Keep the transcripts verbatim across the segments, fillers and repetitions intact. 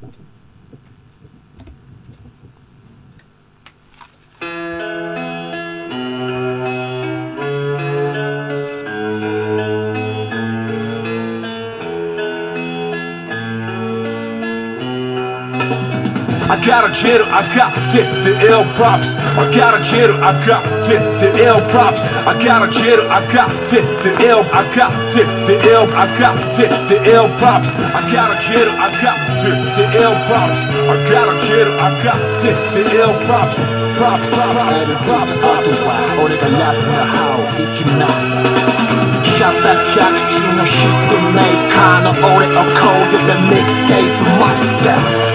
I gotta get it, I got get the ill props. I gotta get it, I got get the ill props. I gotta get it, I got get the ill, I got get the ill, I got get the ill props. I gotta get it, I got get the ill props. I gotta get it, I got get the ill props. Props, props, props, props. 俺がラブな歯をいきます。百発百中のヒットメーカーの俺をこう呼べミックステープマスター。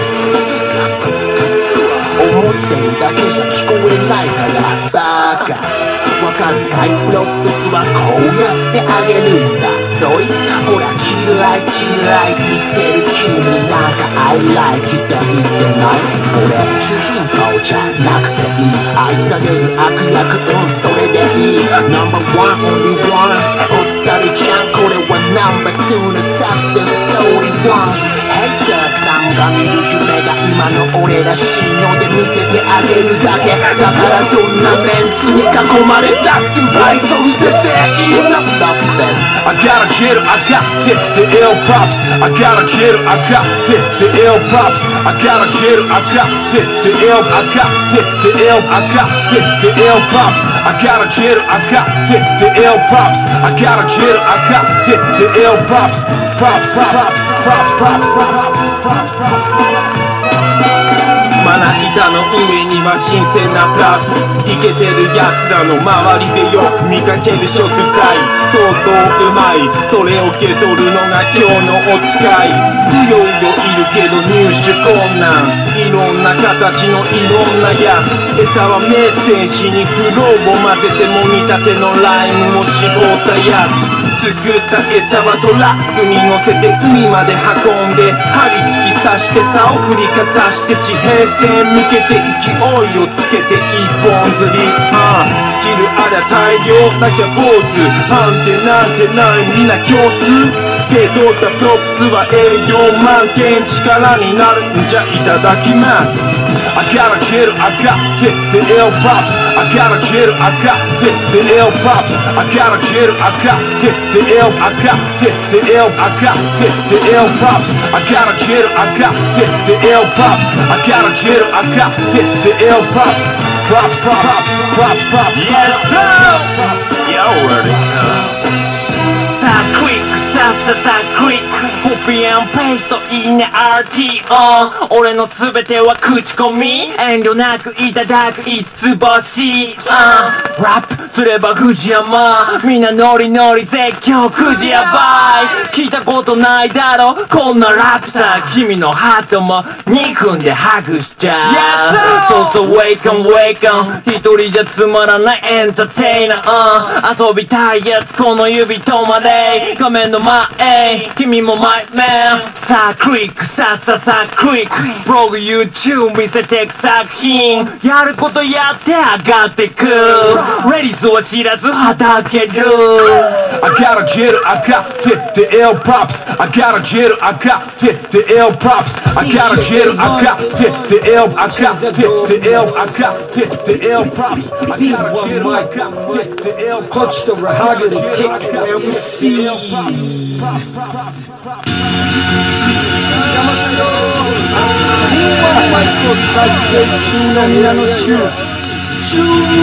思ってるだけじゃ聞こえないからバカわかんないプロットスはこうやってあげるんだぞいほら嫌い嫌い言ってる君なんか I like って言ってない俺主人公じゃなくていい愛される悪役うんそれでいい Number one only one お疲れちゃんこれは Number two のサクセスストーリーワンヘッダーさんが見る夢が今の俺らしいので見せてあげるだけだからどんなメンツに囲まれたってバイトルで全員のラブです I gotta get it, I got get the ill props. I gotta get it, I got get the ill props. I gotta get it, I got get the ill, I got get the ill, I got get the ill props. I gotta get it, I got get the ill props. I gotta get it, I got get the ill props. Props, props, props, props, props, props, props, props. まな板の上には新鮮なプラグイケてるやつらの周りでよく見かける食材相当うまいそれを受け取るのが今日のおつかいうようよいるけど入手困難いろんな形のいろんなやつ餌はメッセージにフローを混ぜてもぎたてのライムを絞ったやつ作った餌はトラックに乗せて海まで運んで針突き刺して竿振りかざして地平線向けて勢いをつけて一本釣り、ああスキルありゃ大量なきゃ坊主判定なんてないみんな共通手取ったプロップスは栄養満点力になるんじゃいただきます I gotta get it, I got get the ill props. I gotta get it, I got get the ill props. I gotta get it, I got get the ill, I got get the ill, I got get the ill props. I gotta get it, I got get the ill props. I gotta get it, I got get the ill props. Props, props, props, props. Yes sir. You already know. さあクイックさっささクイックコピーアンペーストいいね アールティー 俺のすべては口コミ遠慮なくいただく五つ星ラップすれば藤山みんなノリノリ絶叫くじやばい聞いたことないだろこんなラップさ君のハートもにふんでハグしちゃうそうそうウェイカンウェイカン一人じゃつまらないエンターテイナー遊びたいやつこの指止まれ画面の前君もマイメンさあクリックさっささクリックブログ YouTube 見せてく作品やることやって上がってくレディスは知らずはだける I gotta get it, I got get the ill props. I gotta get it, I got get the ill props. I gotta get it, I got get the ill, I got get the ill, I got get the ill props. I gotta get it, I got get the ill props. こっちとらはぐれてく エムシー マイク再生中の皆の衆集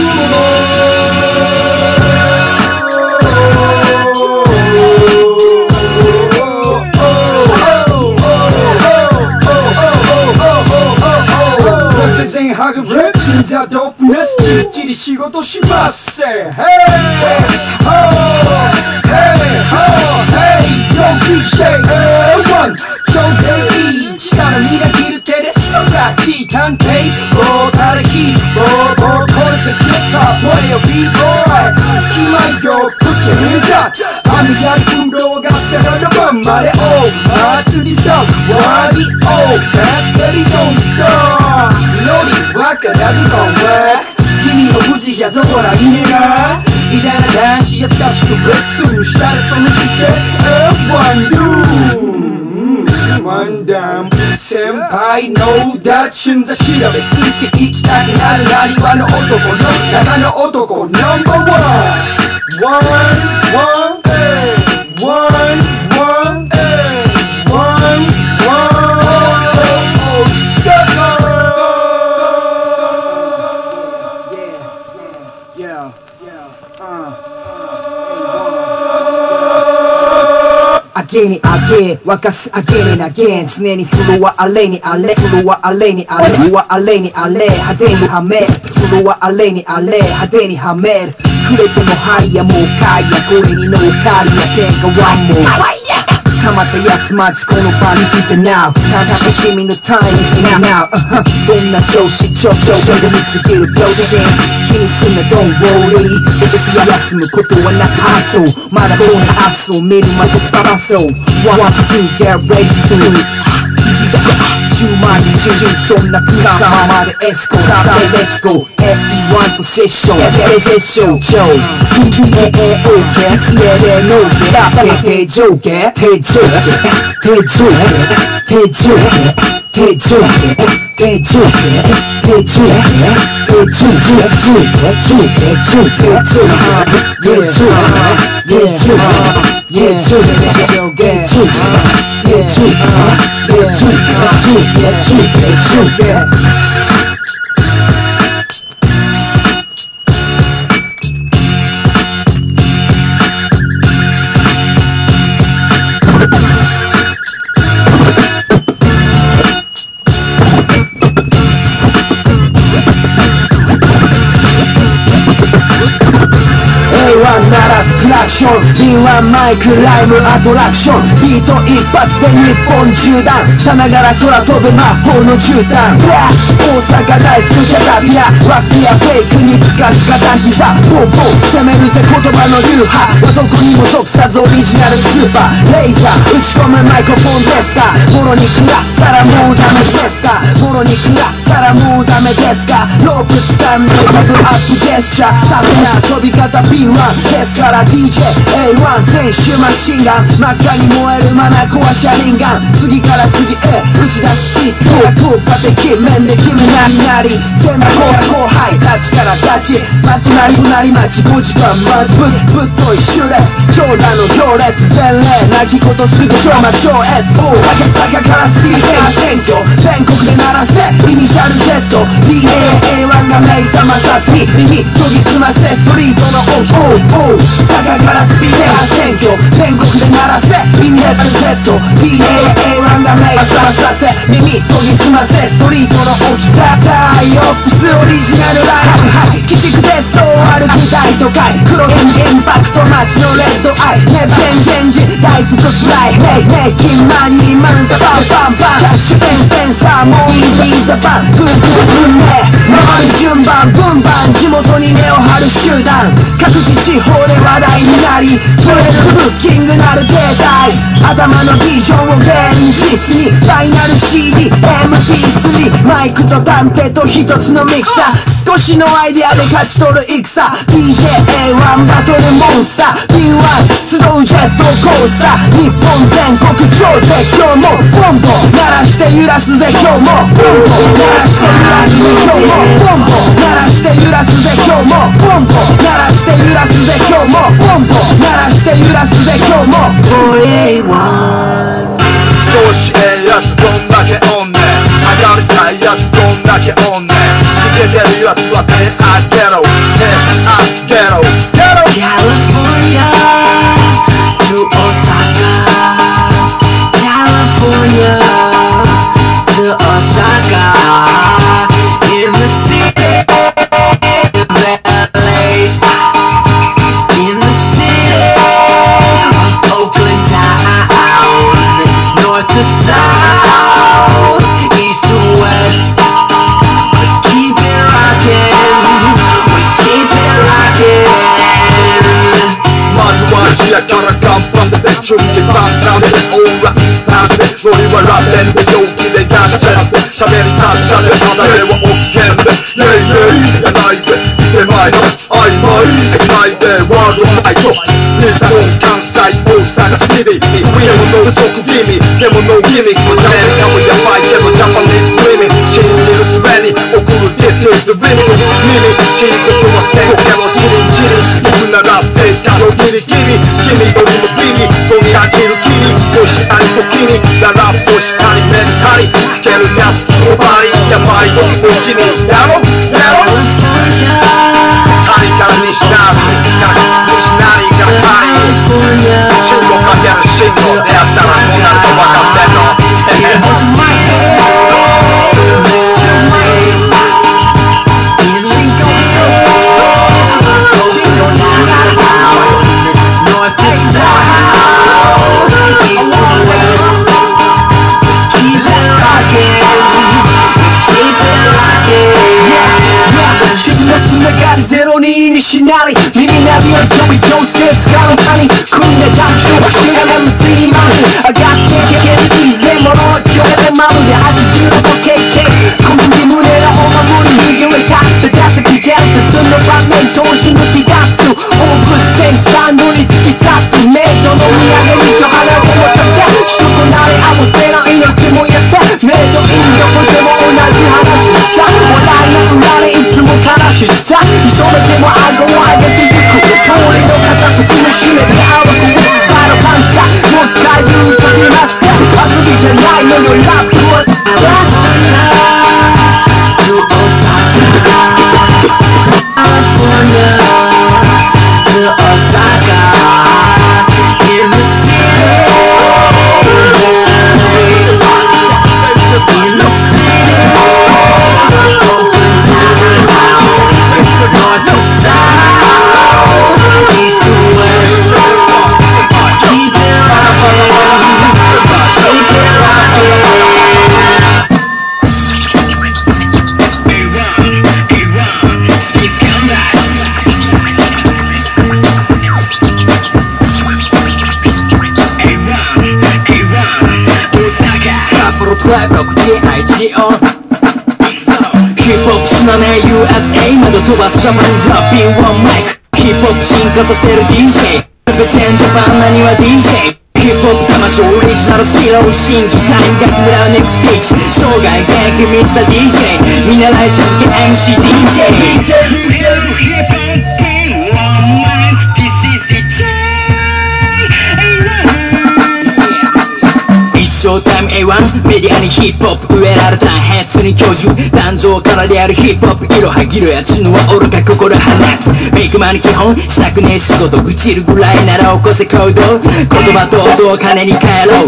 全ハグレップザドープネスきっちり仕事しますせ Hey! Ho! Hey! Ho! Hey! Yo! ディージェー エーワン 超低い下のみが切る手ですのがティー探偵ボータレキーボーボーコルセキュッターボイよ B ボーイ一枚よプッチェミザ網じゃり運動がせらの晩までおう祭りさワーディオーバスベリードンストーロリわからずこんわ君の無事じゃぞほらいねが偉大な男子優しくレッスンしたらその姿勢 エーワン ドゥ one down 先輩のダッチンザ調べついていきたくなるなにわの男の中の男ナンバーワン One, one, one, one, one, one, sucker! Yeah, yeah, uh. Again and again 沸かす again and again 常にフロアあれにあれフロアあれにあれフロアあれにあれ派手にはめるフロアあれにあれ派手にはめるくれてもはいやもうかいやこれに乗っかりや天下ワンもたまったやつまずこの場にいざ now 楽しみのタイム now、uh-huh、どんな調子調子で見すぎる病心気にすんな don't worry 私は休むことはなく発想まだこんな発想見るまでバラそう want to get ready toじゅうまん人中そんな空間までエスコさあ Let's go エフワン とセッションセッション上 エーオーケー せーのでさあ手上下手上下手上下手上下手上下手上下手上下手上下手上下手上下手上下手上下 Yeah, yeah, yeah, yeah, yeah, yeah, yeah. 鳴らすクラクション敏腕マイクライムアトラクションビート一発で日本縦断さながら空飛ぶ魔法の絨毯大阪大福キャタピラワックやフェイクにつかす片膝ポンポン攻めるぜ言葉の流派はどこにも属さずオリジナルスーパーレイザー打ち込むマイクロフォンですかもろに食らったらもうダメですかもろに食らったらもうダメですかロープ掴んでパブアップジェスチャーダメな遊び方敏腕ですから ディージェーエーワン 選手マシンガン真っ赤に燃えるマナコは車輪ガン次から次へ打ち出すキットや効果的面で君なりなり先輩後輩たちから立ち街なりぶなり街ごじかん待ちぶぶっといシュレス長蛇の行列前例なきことすぐ超魔超越赤坂からスピード選挙全国で鳴らせイニシャル Z ディーエーエーワン が目覚まさす日耳研ぎ澄ませストリートのオンオン坂からスピード選挙全国で鳴らせイニシャル Z ディーエーエーワン が目覚まさせ耳研ぎ澄ませストリートの大きさタイオップスオリジナルライフ鬼畜鉄道歩く大都会黒いインパクト街のレッドアイネバーチェンジライフとフライメイメイキンマニーマンザバンバンバンキャッシュペンセンサーもうイービーザバングーグー運命回る順番分番地元に根を張る集団各自地方で話題になりプレルブッキングなるデータイ頭のビジョンを現実にファイナル シーディーエムピースリー マイクと探偵と一つのミキサー少しのアイデアで勝ち取る戦 ディージェーエーワン バトルモンスター敏腕集うジェットコースター日本全国超絶叫もボンボン鳴らして揺らすぜ今日もボンボン鳴らして揺らすぜ今日もボンボン鳴らして揺らすぜ今日もボンボン鳴らして揺らすぜ今日もボンボン鳴らして揺らすぜ今日もフォーエーワン調子ええやつどんだけおんねん上がりたいやつどんだけおんねん逃げてるやつは手あげろ手あげろゲロ California to Osaka California to Osaka in the city of L A in the city of Oakland town north to south east to west we keep it rockin' we keep it rockin' まずは地やから頑張って準備万端でオーライターでノリはラテンで陽気でガシャって喋り達者で離れは OK でイェイイェイやないで手前の曖昧でないでワールドワイド日本関西大阪シティ上を乗る即気味でもノーギミックアメリカもヤバいけどジャパニーズドリーミング信じるすべに送る This is the remix 耳ちいことはせんけどチリンチリン僕なら正解のギリギリ君よりもビビそみ飽きる君もしあり時にララップしたりメンタリつけるやつおばいやばい時お気にやろやろカリから西なる西なりからカリ進路かける進路出会ったらこうなると分かってんのゼロににしなり耳鳴りを飛び寄せ使うたに組んでダンスをしてやるスリーマン上がってけけ以前もの今日でまるではちじゅうろくケーケー 国に胸らお守り握れた手出せきてる普通の場面通し抜き出すオープン戦スタンドに突き刺すメイドの土産にと花でも立せ人となれ合わせな命も痩せメイドインどこでも同じ話さ笑いの裏でいつも悲しさそれでも顎を上げていく通りの形踏みしめて青くバのパンサもう一回言うときます遊びじゃないのよラップはヒップホップしなね ユーエスエー など飛ばすジャパニーズラッピンワンマイクヒップホップ進化させる ディージェー 全ジャパンなには ディージェー ヒップホップ魂オリジナルスティール審議タイムが決めらうネクステージ生涯現役ミスター ディージェー 見習い続け エムシー ディージェーショータイム エーワン メディアにヒップホップ植えられたヘッズに教授誕生からリアルヒップホップ色はぎろや知能は愚か心放つメイクマン基本したくねえ仕事愚痴るぐらいなら起こせ行動言葉と音を金に変えろ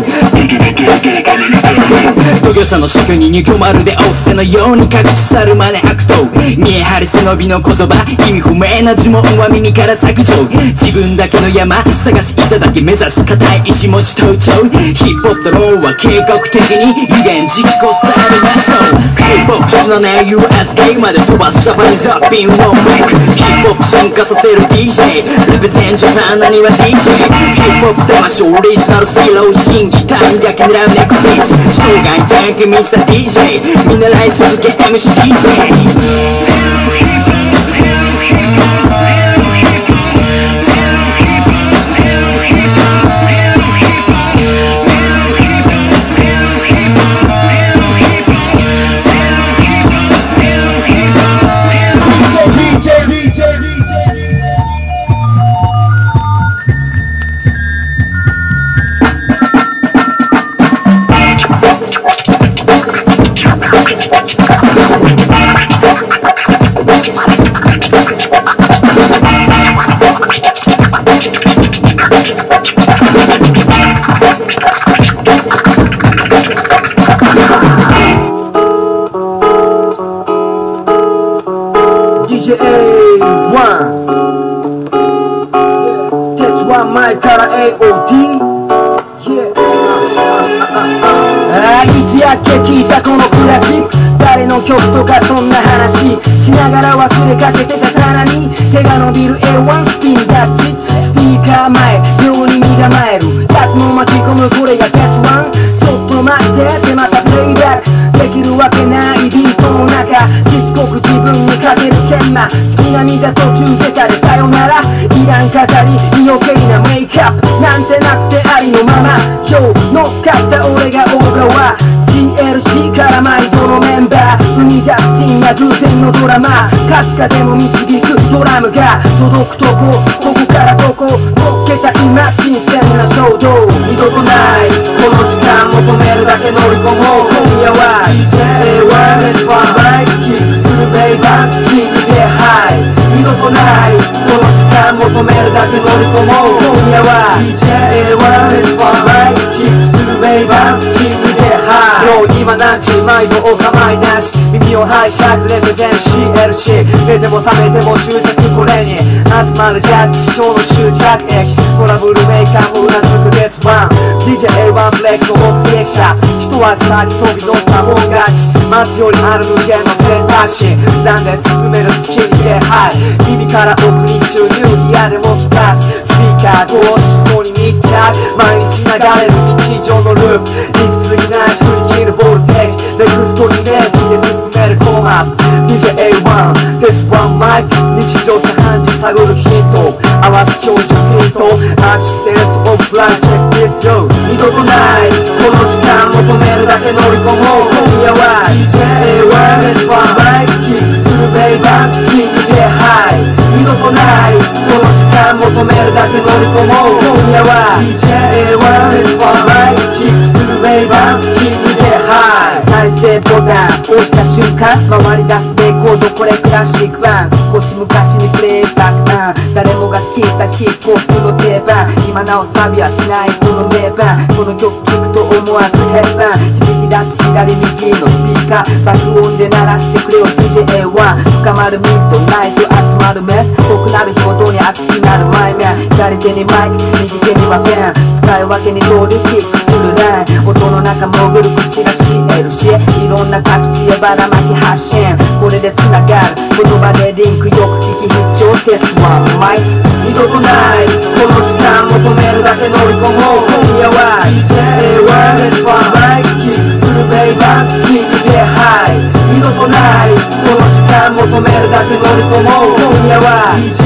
同業者の職人に今日まるでお布施のように隠し去るマネ悪党見え張り背伸びの言葉意味不明な呪文は耳から削除自分だけの山探しいただき目指し固い石持ち登頂ヒップホップとローは計画的に有言実行されるメソヒップホップしなね ユーエスエー まで飛ばすジャパニーズラッピンワンマイクヒップホップ進化させる ディージェー レペゼンジャパンなには ディージェー ヒップホップ魂オリジナルスティール審議タイムが決めらうネクステージ生涯現役ミスター ディージェー 見習い続け エムシー ディージェーディージェー ワン 鉄腕前から エーオーディー あいつやっけ聞いたこのクラシック誰の曲とかそんな話しながら忘れかけてた棚に手が伸びる エーワン スピンダッシュスピーカー前妙に身構えるやつも巻き込むこれが鉄腕ちょっと待ってってまたプレイバックできるわけないビートの中しつこく自分にかける研磨好きな身じゃ途中下車でさよならいらん飾り余計なメイクャップなんてなくてありのまま今日乗っかった俺が大川 シーエルシー から毎度のメンバー生み出す深夜偶然のドラマかすかでも導くドラムが届くとこここからここ乗っけた今新鮮な衝動二度とないこの時間求めるだけ乗り込もう今夜は ディージェー ワンレスワンバイクキックするベイバースキングでハイ二度とないこの時間求めるだけ乗り込もう今夜は ディージェー ワンレスワンバイクキックするベイバースキングでハイよう今何時毎度お構いなし耳を拝借レプゼン シーエルシー 寝ても覚めても執着これに集まるジャッジ今日の終着駅トラブルメーカーもうなずく絶ワン ディージェー エーワン ブレイクの目撃者人は先飛び乗ったもん勝ち待つよりある無限の選択肢なんで進めるスキルでハイ耳から奥に注入嫌でも聞かすスピーカー同士人に密着毎日流れる日常のループ行き過ぎない振り切るボルテージネクストイメージで進めるコマ ディージェー エーワン This one mic 日常茶飯事探るヒント合わす強弱ピントアクシデントオフラインチェック This yo 二度とないこの時間求めるだけ乗り込もう今夜は ディージェー エーワン This one mic キックするベイバースキングでハイ二度とないこの時間求めるだけ乗り込もう今夜は ディージェー エーワン This one mic キックするベイバースキングでハイ再生ボタン押した瞬間回り出すレコードこれクラシック版少し昔にプレイバックアン誰もが聴いたヒップホップの定番今なおサビはしないこの名盤この曲聴くと思わずヘッバン響き出す左右のスピーカー爆音で鳴らしてくれよ ディージェー エーワン 深まるミッドナイト集まるメス濃くなる表情に熱くなるマイメン左手にマイク右手にはペン使い分けに通りキックするライン音の中潜る口が シーエルシー いろんな各地へばらまき発信これで繋がる言葉でリンクよく聞き必聴鉄腕マイク二度とないこの時間求めるだけ乗り込もう今夜は ディージェー エーワン This oneバイクキックするベイバースキングでハイ二度とないこの時間求めるだけ乗り込もう今夜は ディージェー